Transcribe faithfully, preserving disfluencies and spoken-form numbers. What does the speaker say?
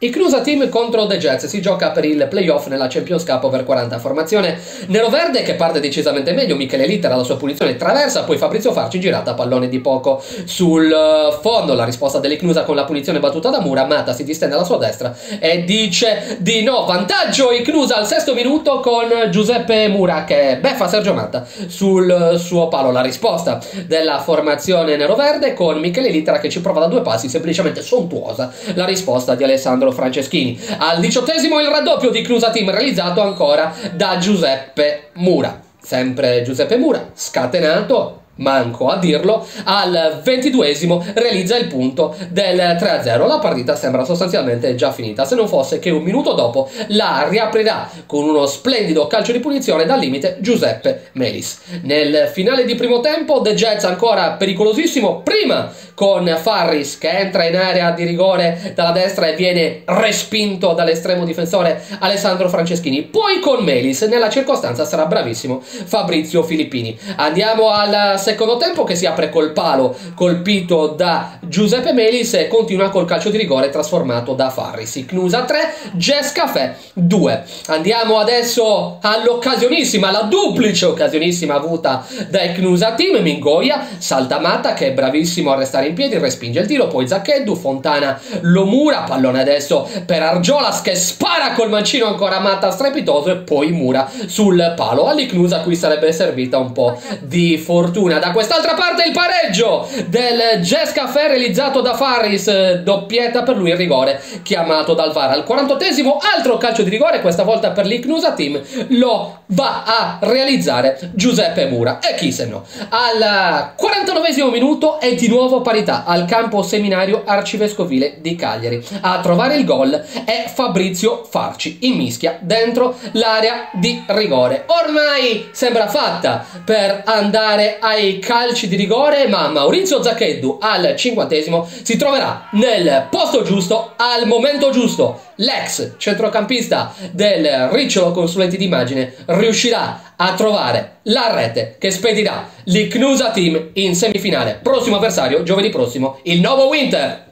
Icnusa Team contro The Jets, si gioca per il playoff nella Champions Cup over quaranta, formazione nero-verde che parte decisamente meglio, Michele Littera la sua punizione traversa, poi Fabrizio Farci girata, pallone di poco sul fondo, la risposta dell'Icnusa con la punizione battuta da Mura, Mata si distende alla sua destra e dice di no, vantaggio Icnusa al sesto minuto con Giuseppe Mura che beffa Sergio Matta sul suo palo, la risposta della formazione nero-verde con Michele Littera che ci prova da due passi, semplicemente sontuosa la risposta di Alessandro Franceschini. Al diciottesimo il raddoppio di Icnusa Team realizzato ancora da Giuseppe Mura, sempre Giuseppe Mura scatenato, manco a dirlo, al ventiduesimo realizza il punto del tre a zero. La partita sembra sostanzialmente già finita, se non fosse che un minuto dopo la riaprirà con uno splendido calcio di punizione dal limite Giuseppe Melis. Nel finale di primo tempo The Jets ancora pericolosissimo, prima con Farris che entra in area di rigore dalla destra e viene respinto dall'estremo difensore Alessandro Franceschini, poi con Melis, nella circostanza sarà bravissimo Fabrizio Filippini. Andiamo al secondo tempo che si apre col palo colpito da Giuseppe Melis e continua col calcio di rigore trasformato da Farris. Icnusa tre, Jazz Café due. Andiamo adesso all'occasionissima, alla duplice occasionissima avuta da Icnusa Team. Mingoia salta Matta che è bravissimo a restare in piedi, respinge il tiro, poi Zaccheddu, Fontana lo mura, pallone adesso per Argiolas che spara col mancino ancora Matta strepitoso e poi Mura sul palo. All'Icnusa qui sarebbe servita un po' di fortuna. Da quest'altra parte il pareggio del Jazz Café realizzato da Farris, doppietta per lui, il rigore chiamato dal V A R. Al quarantottesimo altro calcio di rigore, questa volta per l'Icnusa Team, lo va a realizzare Giuseppe Mura, e chi se no. Al quarantanovesimo minuto è di nuovo parità al campo seminario arcivescovile di Cagliari. A trovare il gol è Fabrizio Farci in mischia dentro l'area di rigore. Ormai sembra fatta per andare ai calci di rigore, ma Maurizio Zaccheddu al cinquantesimo si troverà nel posto giusto al momento giusto. L'ex centrocampista del Ricciolo Consulenti d'immagine riuscirà a trovare la rete che spedirà l'Icnusa Team in semifinale. Prossimo avversario giovedì prossimo, il Novo Winter.